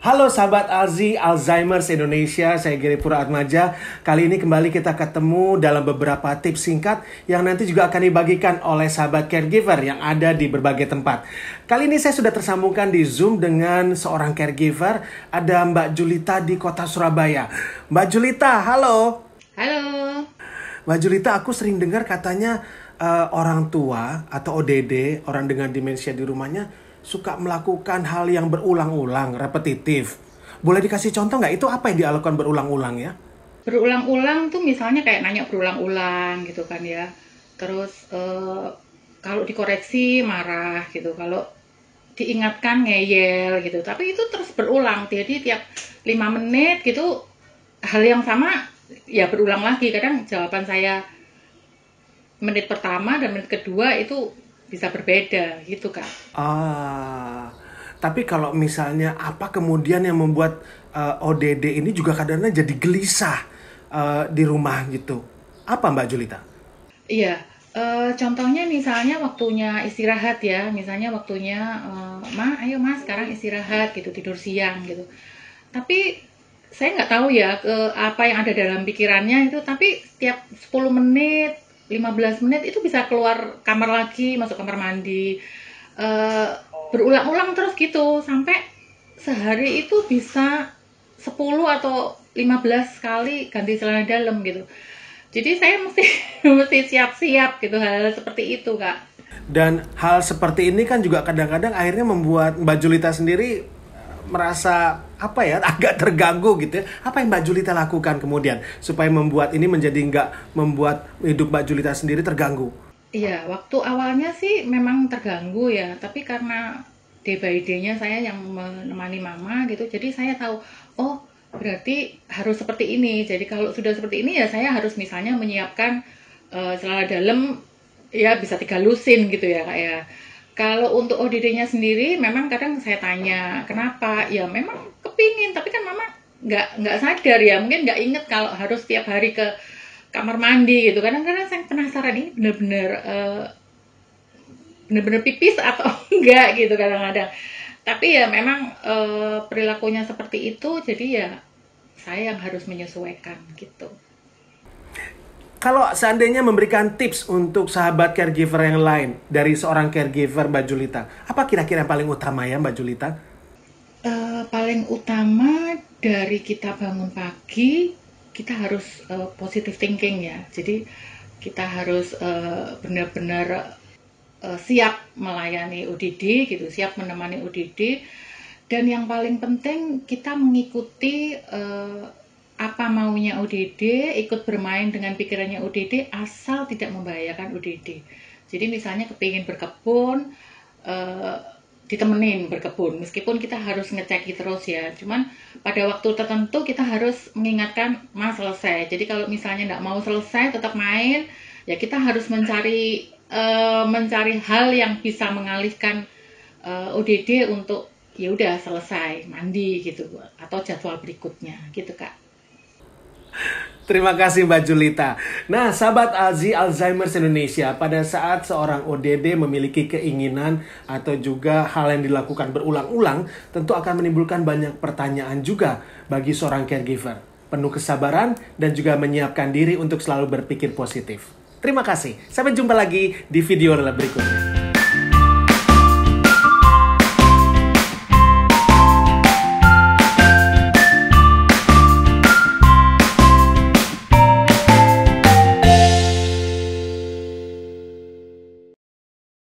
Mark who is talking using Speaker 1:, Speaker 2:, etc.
Speaker 1: Halo sahabat Alzi, Alzheimer's Indonesia, saya Giri Puratmaja. Kali ini kembali kita ketemu dalam beberapa tips singkat yang nanti juga akan dibagikan oleh sahabat caregiver yang ada di berbagai tempat. Kali ini saya sudah tersambungkan di Zoom dengan seorang caregiver, ada Mbak Julita di kota Surabaya. Mbak Julita, halo.
Speaker 2: Halo.
Speaker 1: Mbak Julita, aku sering dengar katanya orang tua atau ODD, orang dengan demensia di rumahnya, suka melakukan hal yang berulang-ulang, repetitif. Boleh dikasih contoh nggak? Itu apa yang dilakukan berulang-ulang ya?
Speaker 2: Berulang-ulang tuh misalnya kayak nanya berulang-ulang gitu kan ya. Terus kalau dikoreksi marah gitu. Kalau diingatkan ngeyel gitu. Tapi itu terus berulang. Jadi tiap 5 menit gitu hal yang sama ya berulang lagi. Kadang jawaban saya menit pertama dan menit kedua itu bisa berbeda gitu kan.
Speaker 1: Tapi kalau misalnya apa kemudian yang membuat ODD ini juga kadang-kadang jadi gelisah di rumah gitu? Apa Mbak Julita?
Speaker 2: Iya, contohnya misalnya waktunya istirahat ya. Misalnya waktunya, ayo mas sekarang istirahat gitu, tidur siang gitu. Tapi saya nggak tahu ya apa yang ada dalam pikirannya itu, tapi setiap 10 menit 15 menit itu bisa keluar kamar lagi, masuk kamar mandi, berulang-ulang terus gitu, sampai sehari itu bisa 10 atau 15 kali ganti celana dalam gitu. Jadi saya mesti mesti siap-siap gitu hal seperti itu, Kak.
Speaker 1: Dan hal seperti ini kan juga kadang-kadang akhirnya membuat Mbak Julita sendiri merasa agak terganggu gitu ya. Apa yang Mbak Julita lakukan kemudian supaya membuat ini menjadi nggak membuat hidup Mbak Julita sendiri terganggu?
Speaker 2: Iya, waktu awalnya sih memang terganggu ya, tapi karena day by day-nya saya yang menemani mama gitu, jadi saya tahu, oh berarti harus seperti ini. Jadi kalau sudah seperti ini ya saya harus misalnya menyiapkan celana dalam ya bisa 3 lusin gitu ya Kak ya. Kalau untuk ODD-nya sendiri, memang kadang saya tanya, kenapa? Ya memang kepingin, tapi kan mama nggak sadar ya, mungkin nggak inget kalau harus tiap hari ke kamar mandi gitu. Kadang-kadang saya penasaran, ini bener-bener pipis atau enggak gitu kadang-kadang. Tapi ya memang perilakunya seperti itu, jadi ya saya yang harus menyesuaikan gitu.
Speaker 1: Kalau seandainya memberikan tips untuk sahabat caregiver yang lain dari seorang caregiver Mbak Julita, apa kira-kira yang paling utama ya Mbak Julita?
Speaker 2: Paling utama dari kita bangun pagi, kita harus positive thinking ya. Jadi kita harus benar-benar siap melayani ODD gitu, siap menemani ODD. Dan yang paling penting kita mengikuti apa maunya ODD, ikut bermain dengan pikirannya ODD asal tidak membahayakan ODD. Jadi misalnya kepingin berkebun, ditemenin berkebun, meskipun kita harus ngeceki terus ya. Cuman pada waktu tertentu kita harus mengingatkan, mas selesai. Jadi kalau misalnya nggak mau selesai, tetap main, ya kita harus mencari hal yang bisa mengalihkan ODD untuk ya udah selesai mandi gitu, atau jadwal berikutnya gitu Kak.
Speaker 1: Terima kasih Mbak Julita. Nah, sahabat Alzi Alzheimer's Indonesia, pada saat seorang ODD memiliki keinginan atau juga hal yang dilakukan berulang-ulang, tentu akan menimbulkan banyak pertanyaan juga bagi seorang caregiver. Penuh kesabaran dan juga menyiapkan diri untuk selalu berpikir positif. Terima kasih. Sampai jumpa lagi di video berikutnya.